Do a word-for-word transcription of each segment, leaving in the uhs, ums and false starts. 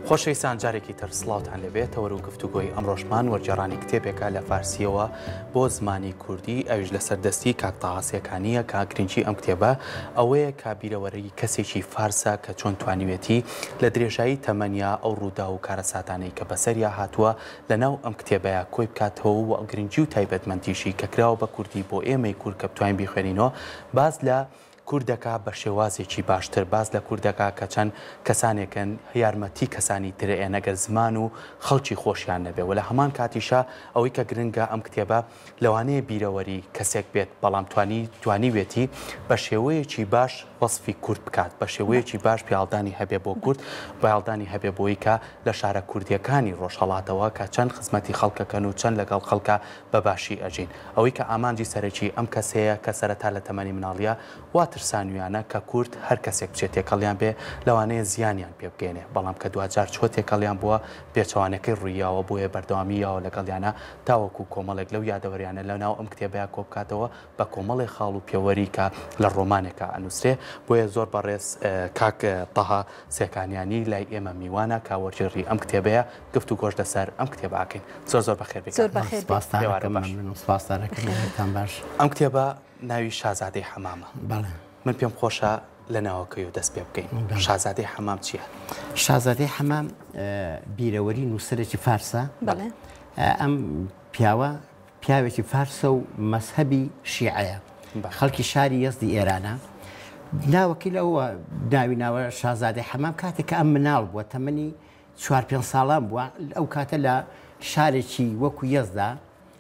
خۆشەویستان جارێکی تر سڵاوتان لەبێتەوە و گفتوگۆی ئەمڕۆژمان وەرجێڕانی کتێبێکە لە فارسیەوە بۆ زمانی کوردی ئەویش لە سەردەستی کاک تاها سێکانیە کە گرنگی ئەم کتێبە ئەوەیە کە بیرەوەرەی کەسێکی فارسە کە چۆن توانیوێتی لە درێژایی تەمەنیا ئەو ڕوودا و کارەساتانەی کە بەسەریا هاتووە لەناو ئەم کتێبەیە کۆی بکاتەوە و گرنگی و تایبەتمەندیشی کە کراوە بە کوردی بۆ ئێمەی کورد کە بتوانین بیخوێنینەوە باز لە کوردەکە بە شێوازێکی باشتر باز لە کوردەکە کە چەند کەسانێکن یارمەتی کەسانی ترێ نەگەر زمان و خەڵکی خۆشیان نەبێ و لە هەمان کاتیشە ئەوەی کە گرنگە ئەم کتێبە لەوانەیە بیرەوەری کەسێک بێت بەڵام توانی توانیوێتی بە شێوەیەکی باش وەسفی کورد بکات بە شێوەیەکی باش پیاڵدانی هەبێ بۆ کورد پیاڵدانی هەبێ بۆی کە لە شارە کوردیەکانی ڕۆژهەڵاتەوە کە چەند خزمەتی خەڵکەکەن و چەند لەگەڵ خەڵکە بەباشی ئەژین ئەوەی کە ئامانجی سەرەکی ئەم کەسەیە کە سەرەتا لە تەمەنی مناڵیە واترسانویانە کە کورد هەر کەسێک بچێت تێکەڵیان بێ لەوانەیە زیانیان پێ بگەێنێ بەڵام کە دوجار چۆ تێکەڵیان بووە پێچەوانەکەی ڕوویاوە بۆیە بەردەوامیەوە لەگەڵیانە تاوەکو کۆمەڵێک لەو یادەوەریانە لە ناو ئەم کتێبەیە کۆ بکاتەوە بە کۆمەڵی خاڵ و پێوەری کە لە ڕۆمانێکە ئەنووسێ بۆیە زۆر بەڕێز کاک تاها سێکانیانی لای ئێمە میوانە کە وەرجێڕی ئەم کتێبەیە گفت و گۆش لەسەر ئەم کتێباکەین زۆر زۆر بەخێر باش ئەم کتێبە ناوی شازادەی حەمامە من پێم خۆشە لە ناوەکەی و دەست پێ بکەین شازادەی حەمام چییە؟ شازادەی حەمام بیرەوەری نووسەرێکی فارسە ئەم پیاوە پیاوێکی فارسە و مەسهەبی شیعەیە خەڵکی شاری یەزدی ئێرانە ناوەکەی لەوە ناوی ناوە شازادەی حەمام کاتێک کە ئەم مناڵ بووە تەمەنی چوار پێنج ساڵان بووە ئەو کاتە لە شارێکی وەکو یەزدا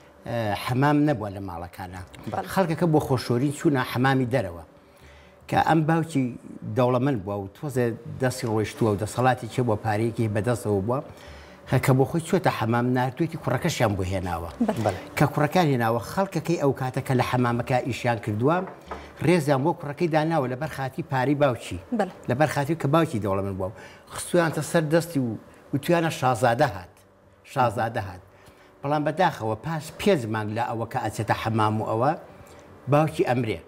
حەمام نەبووە لە ماڵەکانە خەڵکەکە بۆ خۆشۆری چوونە حەمامی دەرەوە کە ئەم باوکی دەوڵەمەند بووە و تۆزێ دەستی ڕۆیشتووە و دەسەڵاتی چێ بۆ پارەیەکی بەدەستەوە بووە کە بۆ خۆی چۆتە حەمام نردوێتی کوڕەکەشیان بۆ هێناوە کە کوڕەکان هێناوە خەڵکەکەی ئەو کاتەکە لە حەمامەکە ئیشیان کردووە ڕێزیان بۆ کوڕەکەی داناوە لەبەر خاتی پارەی باوکی لەبەر خاتی کە باوکی دەوڵەمەند بووە خستویانتە سەر دەستی و وتویانە شازادە هات شازادە هات بەڵام بەداخەوە پاش پێنج مانگ لە ئەوە کە ئەچێتە حەمام و ئەوە باوکی ئەمرێ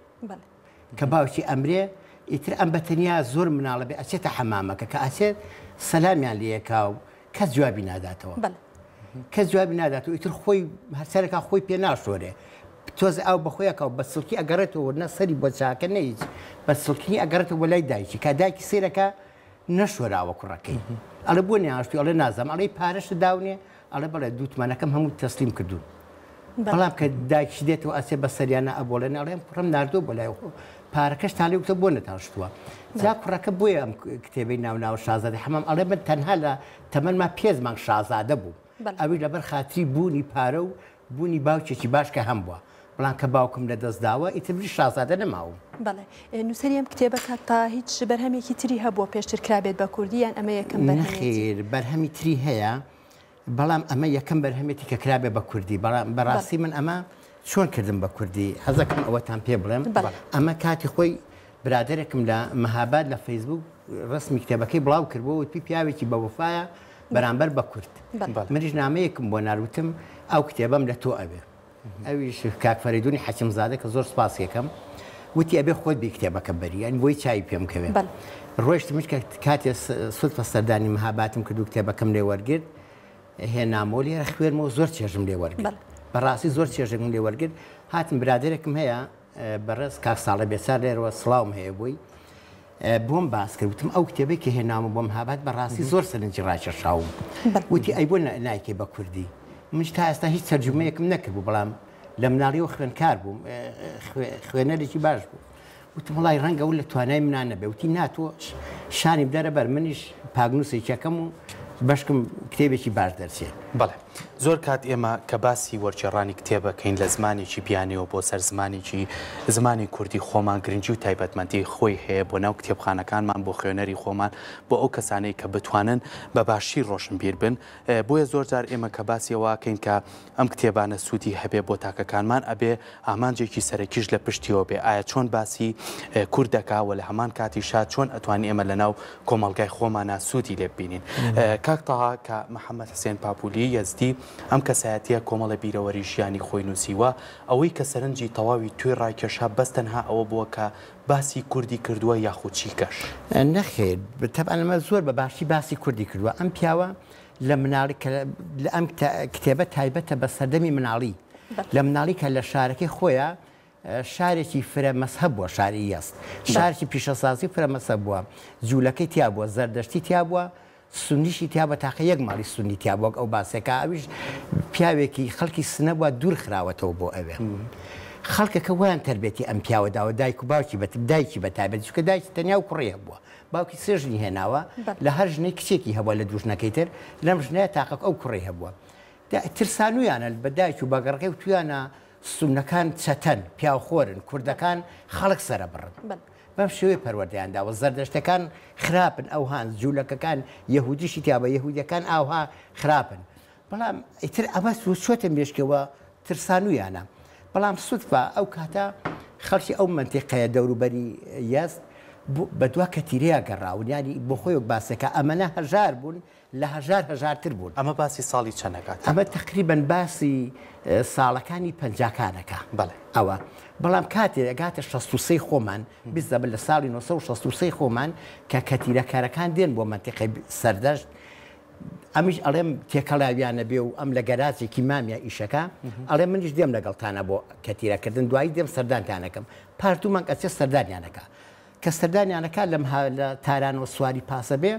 کە باوکی ئەمرێ ئیتر ئەم بەتەنیا زۆر مناڵە بێ ئەچێتە حەمامەکە کە ئەچێت سەلامیان لێکا و کەس جوابی ناداتەوە کەس جوابی ناداتەوە ئیتر خۆی هەرسەرەکە خۆی پێ ناشۆرێ تۆز ئەو بەخۆیەکە و بە سڵکی ئەگەڕێتەوە نە سەری بۆ چاکە نەیت بە سڵکی ئەگەڕێتەوە لای دایکی کە دایکی سێرەکە نەشۆراوە کوڕەکەی ئەڵێ بۆ نێهاشتی ئەڵێ نازەم ئەڵێ پارەش داونێ ئەڵێ بەڵێ دووتمانەکەم هەموو تەسلیم کردوون بەڵام کە دایکی دێتەوە ئەسێ بە سەریانە ئەبۆڵێن ئەڵێم کوڕم ناردووە بۆ لای پارەکەش تا لێوتە بۆ نەتاشتووە جا کوڕەکە بۆیە ئەم کتێبەی ناوناوە شازادەی حەمام ئەڵێ من تەنها لە تەمەنما پێنج مانگ شازادە بوو ئەوی لەبەر خاتری بوونی پارە و بوونی باوکێکی باش کە هەم بووە بەڵام کە باوکم لەدەستداوە ئیتری شازادە نەماوم بەڵێ نووسەری ئەم کتێبەکە تا هیچ بەرهەمێکی تری هەبووە پێشتر کرابێت بە کوردیان ئەمە یەکەم نەخێر بەرهەمی تری هەیە بەڵام ئەمە یەکەم بەرهەمێتی کە کرابێ بە کوردی بەڵام بەڕاستی من ئەمە چۆن کردم بە کوردی حەزەکەم ئەوەتان پێ بڵێم ئەمە کاتی خۆی برادێکم لە مەهاباد لە فەیسبوک ڕسمی کتێبەکەی بڵاو کردبوو وتی پیاوێکی بە وفایە بەرامبەر بە کورد منیش نامەیەکم بۆ ناروتم ئەو کتێبەم لە تۆ ئەبێ ئەویش کاک فەریدونی حەکیمزادە کە زۆر سپاسیەکەم وتی ئەبێ خۆت بێ کتێبەکە بەری یان بۆی چای پێم کەوێ ڕۆیشتمش کە کاتێ سوودفە سەردانی مەهاباتم کردو کتێبەکەم لێ وەرگرت هێنامۆ لێرە خوێنمەوە زۆر چێژم لێ وەرگرت بەڕاستی زۆر چێژێکم لێ وەرگرت هاتم برادێکم هەیە بەڕێز کاک ساڵە بێسار لێرەوە سڵاوم هەیە بووی بۆم باس کرد وتم ئەو کتێبەی کە هێنامە بۆم هابات بەڕاستی زۆر سەرنجی ڕاکێشاوم وتی ئەی بۆ نایکێ بە کوردی منش تا ئێستا هیچ تەرجمەیەکم نەکردبوو بەڵام لە مناڵیەوە خوێنکار بووم خوێنەرێکی باش بوو وتم وڵای ڕەنگە و لە توانای منان نەبێ وتی ناتۆ شانی بدەرە بەر منیش پاگنووسێکەکەم و بەشکم کتێبێکی باش دەرچێت بەڵێ زۆر کات ئێمە کە باسی وەرجێڕانی کتێبەکەین لە زمانێکی بیانەوە بۆ سەر زمانێکی زمانی کوردی خۆمان گرنگی و تایبەتمەندی خۆی هەیە بۆ ناو کتێبخانەکانمان بۆ خوێنەری خۆمان بۆ ئەو کەسانەی کە بتوانن بە باشی ڕۆشنبیر بن بۆیە زۆر جار ئێمە کە باسیەوەکەین کە ئەم کتێبانە سوودی هەبێ بۆ تاکەکانمان ئەبێ ئامانجێکی سەرەکیش لە پشتیەوە بێ ئایا چۆن باسی کوردەکەوە لە هەمان کاتی شاد چۆن ئەتوانی ئێمە لە ناو کۆمەڵگای خۆمانە سوودی لێ ببینین کاک تاها کە محەممەد حسێن پاپولی یەزدی ئەم کەسایەتیە کۆمەڵە بیرەوەری ژیانی خۆی نووسیوە ئەوەی کە سەرنجی تەواوی توێ ڕایکێشا بەس تەنها ئەوە بووە کە باسی کوردی کردووە یاخود چیکەش نەخێر تەبعاً ئەمە زۆر بە باشی باسی کوردی کردووە ئەم پیاوە لە مناڵی لە ئەم کتێبە تایبەتە بە سەردەمی مناڵی لە مناڵی کە لە شارەکەی خۆیان شارێکی فرە مەسهەب بووە شاری یەست شارێکی پیشەسازی فرە مەسەب بووە جوولەکەی تیا بووە زەردەشتی تیا بووە سنیشی تیا بە تاقە یەک ماڵی سنی تیا بووە ئەو باسێکە ئەویش پیاوێکی خەڵکی سنە بووە دوور خراوەتەوە بۆ ئەوێ خەڵکەکە ویان تربێتی ئەم پیاوەداوە دایک و باوکی بە دایکی بە تایبەت چونکە دایکی تەنیا و کوڕی هەبووە باوکی سێژنی هێناوە لە هەر ژنەی کچێکی هەبووە لە دوژنەکەی تر لەم ژنەیە تاقەک ئەو کوڕی هەبووە ترسانویانە بە دایک و باگەڕەکەی و تویانە سونەکان چەتەن پیاوخۆرن کوردەکان خەڵک سرە بڕن بەم شێوەیە پەروەردەیانداوە زەردەشتەکان خراپن ئەو هاان جوولەکەکان یەهودیشی تیا بە یەهودیەکان ئاوها خراپن بەڵام ئیتر ئەمە چۆتە مێشکەوە ترسانویانە بەڵام سوودفا ئەو کاتە خەڵکی ئەو منتیقەیە دەوروبەری یەست بە دوا کەتیرەیە گەڕاون ینی بۆ خۆی باسەکە ئەمەە هەژار بوون لە هەژار هەژارتر بوون ئەمە باسی ساڵی چەندەکات ئەمە تقریبن باسی ساڵەکانی پەنجاکانەکە بەڵێ ئەوە بەڵام کاتێ ئەگاتە شەست و سێی خۆمان بیست لە ساڵی نۆ سەد و شەست و سێی خۆمان کە کەتیرەکارەکان دێن بۆ منتیقەی سەردەشت ئەمیش ئەڵێم تێکەڵاویانە بێ و ئەم لە گەراجێکی مامیە ئیشەکە ئەڵێ منیش دێم لەگەڵتانە بۆ کەتیرەکردن دوایی دێم سەردانتانەکەم پارتومان ئەچێ سەردانیانەکە کە سەردانیانەکە لەم لە تارانەوە سواری پاسە بێ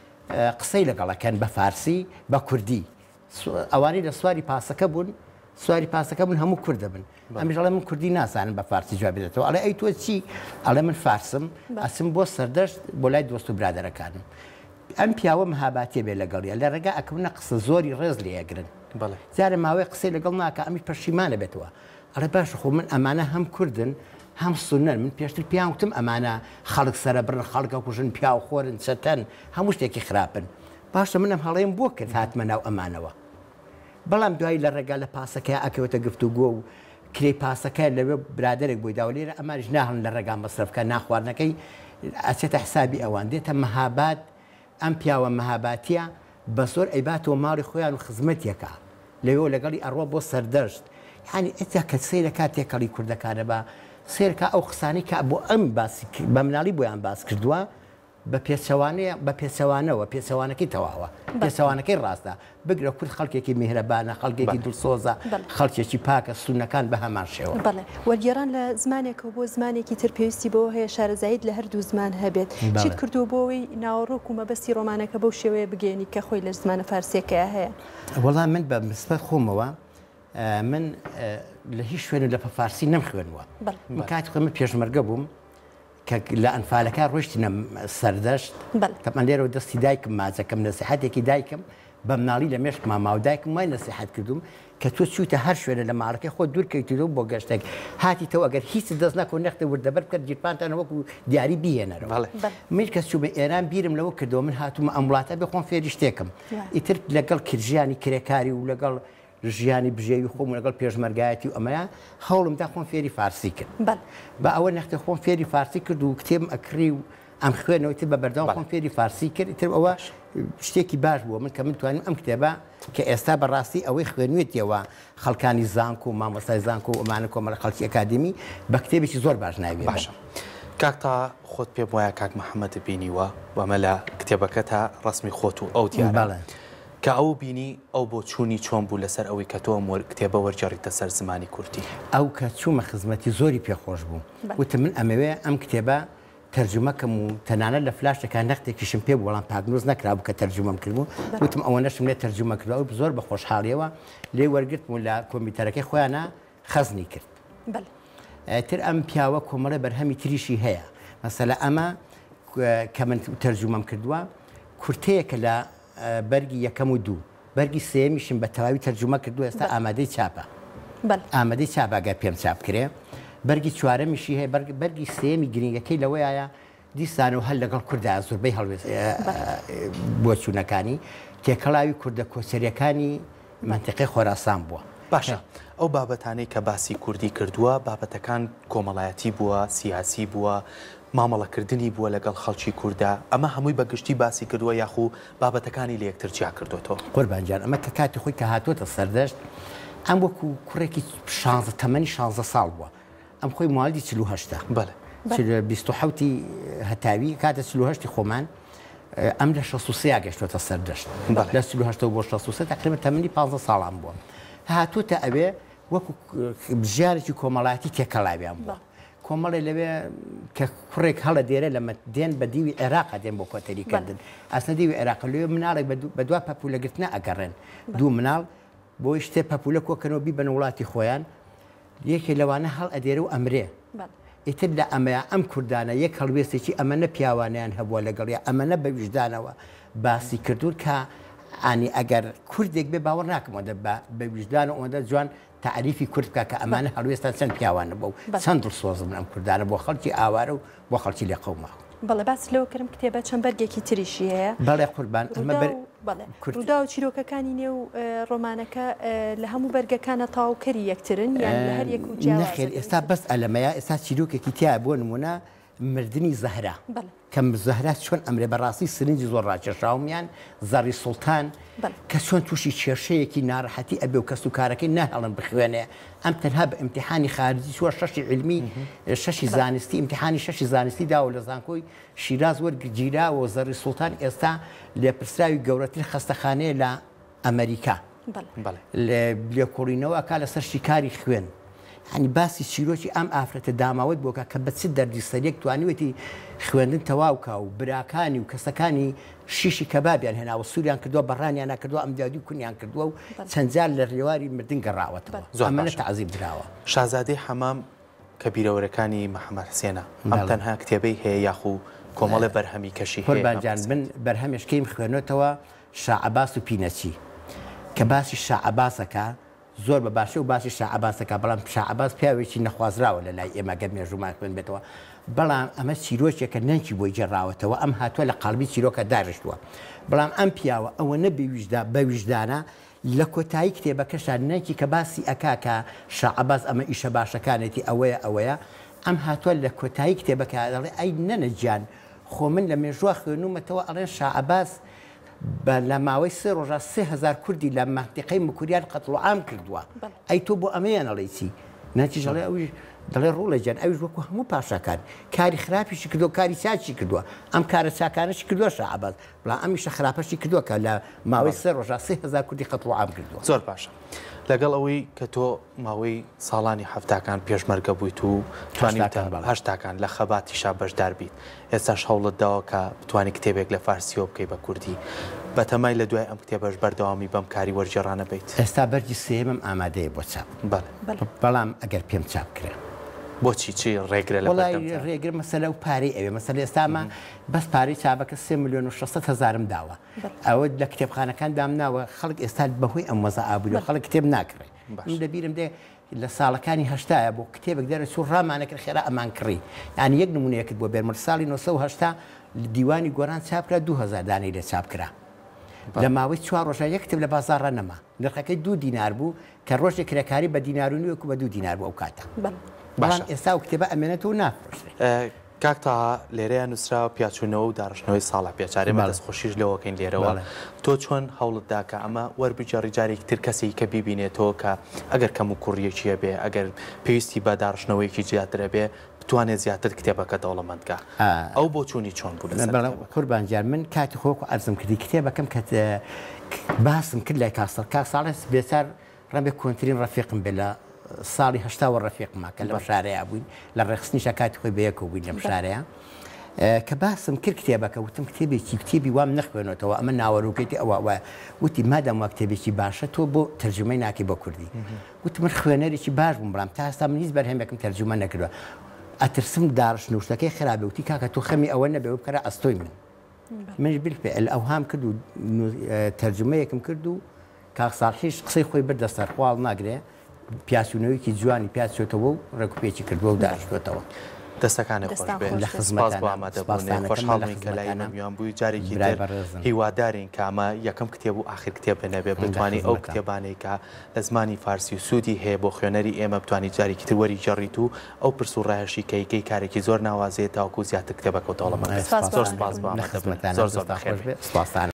قسەی لەگەڵەکەن بە فارسی بە کوردی ئەوانەی لە سواری پاسەکە بوون سواری پاسەکە بوون هەموو کوردە بن ئەمیش ئەڵێ من کوردی ناسانم بە فارسی جواب بدێتەوە ئەڵێ ئەی تۆ چی ئەڵێ من فارسم ئەسم بۆ سەردەشت بۆ لای دۆست و برادەرەکانم ئەم پیاوە مەهاباتیە بێ لەگەڵیە لە ڕێگا ئەکەونە قسە زۆری ڕێز لێ ئەگرن جارە ماوەی قسەی لەگەڵ ناکە ئەمیش پەشیمانە بێتەوە ئەڵێ باش خۆ من ئەمانە هەم کوردن هەم سنەن من پێشتر پیان وتم ئەمانە خەڵک سرە برن خەڵکە کوژن پیا و خۆرن چەتەن هەموو شتێکی خراپن باشە منم هەڵەیەم بۆ کرد هاتمە ناو ئەمانەوە بەڵام دوایی لە ڕێگا لە پاسەکە ئەکەوێتە گفتوگۆ و کرێ پاسەکە لەوێ برادێک بۆی داوە لێرە ئەمانش ناهڵن لە ڕێگا مەسرفکە ناخواردنەکەی ئەچێتە حسابی ئەوان دێتە مەهابات ئەم پیاوە مەهاباتیە بە زۆر ئەیباتەوە ماڵی خۆیان و خزمەتیەکە لەوێ لەگەڵی ئەڕوە بۆ سەردەشت یعنی ئەتا کە سەیرە کات تێکەڵی کوردەکانە بە سێرکە ئەو قسانی کە بۆ ئەم باسی بە مناڵی بۆیان باس کردووە بە پێچەوانەیە بە پێچەوانەوە پێچەوانەکەی تەواوە پێچەوانەکەی ڕاستە بگرە کورد خەڵکێکی میهرەبانە خەڵکێکی دڵسۆزە خەڵکێکی پاکە سونەکان بە هەمان شێوە بەڵێ وەرگێڕان لە زمانێکەوە بۆ زمانێکی تر پێویستی بۆ هەیە شارەزایید لە هەردوو زمان هەبێت چیت کردو بۆەوەی ناوەڕۆک و مەبەستی ڕۆمانەکە بەو شێوەیە بگەێنی کە خۆی لە زمانە فارسیەکەیە هەیە وەڵام من بە نسبەت خۆمەوە من لە هیچ شوێنە لە فارسی نەمخوێنوە کاتی خۆمە پێشمەرگە بووم کە لە ئەنفالەکە ڕۆشتینە سەردەشت تەمان لێرەوە دەستی دایکم ماجەکەم نەسیحەتێکی دایکم بە مناڵی لە مێشک ماما و دایکم وای نەسیحەت کردوم کە تۆ چوتە هەر شوێنە لە ماڵەکەی خۆ دوورکەیتەوە بۆ گەشتێک هاتی تەوە ئەگەر هیچ دەست نەکۆ نەختە وردەبەر بکات گیرپانتانە وەکو دیاری بهێنەرەوە من کەس چوو بە ئێران بیرم لەوە کردەوە من هاتوومە ئەم وڵاتە بێ خۆم فێری شتێکم ئیتر لەگەڵ کرژیانی کرێکاری و لەگەڵ ژیانی بژێوی خۆم لەگەڵ پێشمەرگایەتی و ئەمەیە هەوڵمدا خۆم فێری فارسی کرد بە ئەوە نەختە خۆم فێری فارسی کرد و کتێبم ئەکری و ئەم خوێنەوەی تر بە بەردەوام خۆم فێری فارسی کرد تر ئەوە شتێکی باش بووە من کە من توانم ئەم کتێبە کە ئێستا بەڕاستی ئەوەی خوێنوێتەوە خەڵکانی زانکۆ و مامۆستای زانکۆ و ئەمانە کۆمەڵە خەڵکی ئەکادمی بە کتێبێکی زۆر باش ناوێت باشە کاک تا خۆت پێم وایە کاک محەممەد بینیوە وەمە لە کتێبەکە تا ڕسمی خۆت و ئەو دیارە کە ئەو بینی ئەو بۆ چوونی چۆن بوو لەسەر ئەوەی کە تۆ کتێبە وەرجێڕیتە سەر زمانی کوردی ئەو کە چوومە خزمەتی زۆری پێخۆش بوو وتم من ئەمەوێ ئەم کتێبە تەرجمەکەم و تەنانە لە فلاشەکان نەختێکیشم پێ بوو وەڵام پاکنۆز نەکرابوو کە تەرجمەم کردبوو وتم ئەوە نەشم لێ تەرجمە کردەوە زۆر بە خۆشحاڵیەوە لێ وەرگرتم و لە کۆمپیوتەرەکەی خۆیانە خەزنی کرد تر ئەم پیاوە کۆمەڵە بەرهەمی تریشی هەیە مەسەلە ئەمە کە من تەرجمەم کردووە کورتەیەکە لە بەرگی یەکەم و دوو بەرگی سێمیشم بە تەواوی تەرجمە کردو ئێستا ئامادەی چاپە ئامادەی چاپەگە پێم چاپ کرێ بەرگی چوارەمیشی هەیە بەرگی سێمی گرنگەکەی لەوەیە دیسان و هەل لەگەڵ کووردا زۆربەی هەڵوێت بۆ چوونەکانی تێکەڵاوی کوردە کۆسەریەکانی منتیقەی خۆراسان بووە باشە ئەو بابەتانەی کە باسی کوردی کردووە بابەتەکان کۆمەڵایەتی بووە سیاسی بووە مامەڵەکردنی بووە لەگەڵ خەڵکی کووردا ئەمە هەمووی بەگشتی باسی کردووە یاخو بابەتەکانی لە یەکتر چیا کردوێتەوە قوربانجان ئەمە کە کاتی خۆی کە هاتوۆتە سەردەشت ئەم وەکو کوڕێکی شانزە تەمەنی شانزە ساڵ بووە ئەم خۆی ماڵی چلو هەشتا بیست و حەوتی هەتاوی کاتە چلو هەشتی خۆمان ئەم لە شەست و سێ گەشتوۆتە سەردەشت لە چلو هەشتە بۆ شەست و سێ تقریبا تەمەنی پانزە ساڵان بووە هاتوۆتە ئەوێ وەکو ژیارێکی کۆمەڵایەتی تێکەڵاویان بووە کۆمەڵی لەوێ کە کوڕێک هەڵە دێرە لە دێن بە دیوی عێراقا دێن بۆ کۆتەریکردن ئەسنە دیوی عێراق لەوێ مناڵێک بە دوا پەپولەگرتنە ئەگەڕێن دوو مناڵ بۆی شتێ پەپولە کۆکەنەوە بیبەن وڵاتی خۆیان یەکێ لەوانە هەڵ ئەدێرە و ئەمرێ ئیتر لە ئەمەیە ئەم کوردانە یەک هەڵوێستێکی ئەمەنە پیاوانیان هەبووە لەگەڵیا ئەمەنە بە ویژدانەوە باسی کردوون کە ئانی ئەگەر کوردێک بێ باوەڕ ناکەمەوە بە ویژدان و ئەوەندە جوان تعریفی کورد بکە کە ئەمانە هەڵوێستان چەند پیاوانە بوو چەند دڵسۆزم ئەم کوردانە بۆ خەڵکی ئاوارە و بۆ خەڵکی لێ قەوما بەڵێ باس لەوە کردم کتێبە چەند بەرگێکی تریشی هەیە بەڵێ قوربان ڕوودا و چیرۆکەکانی نێو ڕۆمانەکە لە هەموو بەرگەکانە تاوکەری یەکترن یان لە هەر یەک و نەخێر ئێستا بەس ئەلەمەیە ئێستا چیرۆکێکی تیا بۆ نمونە مردنی زەهرا کەم زەهرا چۆن ئەمرێ بەڕاستی سرنجی زۆر ڕاکێشاومیان زەڕی سوڵتان کە چۆن تووشی کێشەیەکی ناڕەحەتی ئەبێ و کەس و کارەکەی نەهێڵن بخوێنێ ئەم تەنها بە ئیمتیحانی خارجی چوە شەشی علمی شەشی زانستی ئیمتیحانی شەشی زانستی داوە لە زانکۆی شیراز وەرگگیراوە زەڕی سوڵتان ئێستا لێپرسراوی گەورەترین خەستەخانەیە لە ئەمریکا لێکۆڵینەوە کا لەسەر شیکاری خوێن ینی باسی چیرۆکی ئەم ئافرەتە داماوت بۆکە کە بە چ دەردی سەرێک توانیوەتی خوێندن تەواوکە و براکانی و کەسەکانی شیشی کەبابیان هێناوە سووریان کردووە بەڕانیان نکردووە ئەم دیادی کونیان کردووە و چەندجار لە ڕێواری مردن گەڕاوەتەوە ئەمەنە تەعزیب دراوە شازادەی حەمام کە بیرەوەرەکانی محەممەد حسێنە ئەم تەنها کتێبەی هەیە یاخو کۆمەڵە بەرهەمی کەشی قوربانجان بن بەرهەمێشکەیم خوێنێتەوە شاعباس و پینەچی کە باسی شاعباسەکە زۆر بە باشە و باسی شاعباسەکە بەڵام شاعباس پیاوێکی نەخوازراوە لە لای ئێمە گەر مێژومان خوێن بێتەوە بەڵام ئەمە چیرۆکێکە نەنکی بۆی جێڕاوەتەوە ئەم هاتووە لە قەڵبی چیرۆکە داڕشتووە بەڵام ئەم پیاوە ئەوە نەبێویژدا بە ویژدانە لە کۆتایی کتێبەکەشان نەنکی کە باسی ئەکاکە شاعباس ئەمە ئیشە باشەکانێتی ئەوەیە ئەوەیە ئەم هاتووە لە کۆتایی کتێبەکە دەڵێ ئەی نەنەجیان خۆ من لە مێژووە خوێنومەتەوە ئەڵێن شاعباس لە ماوەی سێ ڕۆژە سێ هەزار کوردی لە مەنتیقەی مکوریان قەتڵ و عام کردووە ئەی تۆ بۆ ئەمەیان ئەڵێی چی نەتیجەڵێ ئەوی دەڵێ ڕوڵەجان ئەویش وەکو هەموو پاشەکان کاری خراپیشی کردو کاری چاچی کردووە ئەم کارە چاکانەشی کردووە شاعباس بەڵام ئەمیشە خراپەشی کردووە کە لە ماوەی سێ ڕۆژە سێ هەزار کوردی قەتڵ و عام کردووە زۆر باشە لەگەڵ ئەوەی کە تۆ ماوەی ساڵانی هەفتاکان پێشمەرگە بوویت و هەشتاکان لە خەباتیشا بەشدار بیت ئێستاش هەوڵت داوە کە بتوانانی کتێبێک لە فارسیەوە بکەی بە کوردی بەتەمای لە دوای ئەم کتێبەش بەردەوامی بەم کاری وەرجێڕانە بیت ئێستا بەرگی سێمم ئامادەیە بۆ چاپ بەڵام ئەگەر پێم چاپ کرێ بۆچی چی ڕێگرە لە ڕێگر مەسەلە و پارەی ئەوێ مەسەل ئێستامە بەس پارەی چاپەکە سێ میلیۆن و شەشسەد هەزارم داوە ئەوە لە کتێبخانەکان دامناوە خەڵک ئێستا بەهۆی ئەم وەزە ئابووری خەڵک کتێب ناکڕێ من لەبیرم دێ لە ساڵەکانی هەشتایە بۆ کتێبێک دەرە چوو ڕامانەکرد خێرا ئەمان کڕی یعنی یەک نمونەیەکت بۆ بێرمەر ساڵی نۆ سەد و هەشتا دیوانی گۆران چاپکرا دوو هەزار دانەی لێ چاپکرا لە ماوەی چوار ڕۆژە یەک کتێب لە بازاڕە نەما نرخەکەی دوو دینار بوو کە ڕۆژێک کرێکاری بە دینارونی وەکو بە دوو دینار بوو ئەو کاتە بەڵام ئێستا و کتێبە ئەمێنێتەوە نافرۆشرێ کاک تا لێرەیە نووسراوە پیاچوونەوە و داڕشتنەوەی ساڵە پێچارێمە دەستخۆشیش لەوەکەین لێرەوە تۆ چۆن هەوڵتدا کە ئەمە وەربجێڕی جارێکی تر کەسێکی کە بیبینێتەوە کە ئەگەر کەم و کوڕیەکیە بێ ئەگەر پێویستی بە داڕشتنەوەیەکی زیاترە بێ بتوانێت زیاتر کتێبەکە دەوڵەمەندگا ئەو بۆ چوونی چۆن بوو قوربانجان من کاتی خۆکو ئەرزم کردی کتێبەکەم کە باسم کرد لای کاسڵ کاک ساڵێ بێچار ڕەبێ کۆنتترین ڕەفیقم بێ لە ساڵی هەشتاوە ڕەفیقما کە لەم شارەیە بووین لە ڕێخستنیشە کاتی خۆی بەیەکەوە بووین لەم شارەیە کە باسم کرد کتێبەکە وتم کتێبێکی کتێبی وام نەخوێنێتەوە ئەمە ناوەڕووکێتی ئەوە وایە وتی مادام وا کتێبێکی باشە تۆ بۆ تەرجمەی ناکەی بە کوردی وتم من خوێنەرێکی باش بووم بەڵام تا ئێستا من هیچ بەرهەمێکم تەرجمە نەکردووە ئەترسم داڕشتن شتەکەی خراپێ وتی کاکە تۆ خەمی ئەوە نەبێ بکەرە ئەستۆی من منش بالفعل ئەوهام کرد و تەرجمەیەکم کرد و کاک ساڵحیش قسەی خۆی بردە سەر خواڵ ناگرێ پیاسوونەوەیکی جوانی پیاسێتەوە و ڕێکوپێکی کردووە و داشتێتەوە دەستەکانی خۆش بێ لە سپاس بۆ خزمەتانە ئامادەبوونێ خۆشحاڵین کە لای نەمیان بووی جارێکی تر هیوادارین کامە یەکەم کتێب و آخر کتێب بنەبێ بتوانانی ئەو کتێبانەی کە لە زمانی فارسی و سوودی هەیە بۆ خوێنەری ئێمە بتوانانی جارێکی تر وەری جەڕیت و ئەو پرس و ڕایشی کەیکەی کارێکی زۆر ناوازێت تاوەکو زیاتر کتێبەکە و دەوڵەمەند زۆر سپاس بۆ ئامادەبوون زۆر زۆر بەخێر بێ.